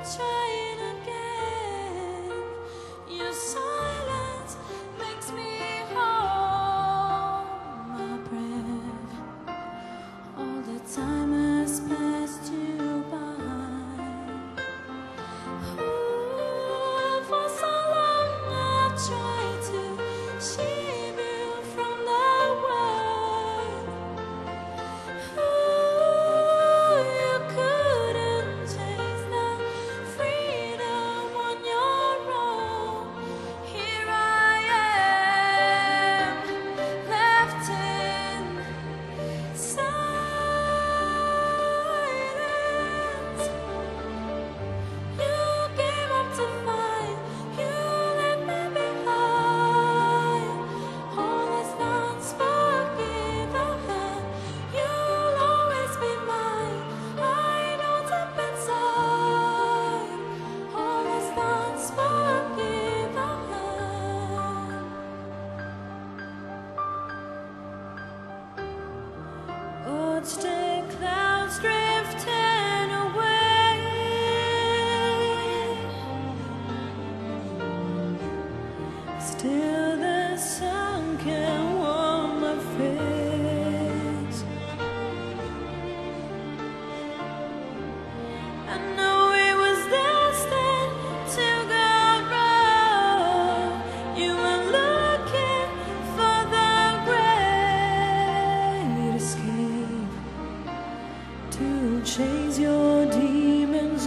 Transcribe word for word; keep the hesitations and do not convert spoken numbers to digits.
trying again. Your silence makes me hold my breath. All the time has passed you by. Ooh, for so long I've tried to shield you from the world. Ooh, you couldn't chase the freedom on your own. Here I am, left in silence. You gave up to fight, you left me behind. All that's unspoken, you'll always be mine. I know deep inside, all that's unspoken. Watch the clouds drifting away. Still the sun can warm my face. I know it was destined to go wrong. You were looking for the great escape, to chase your demons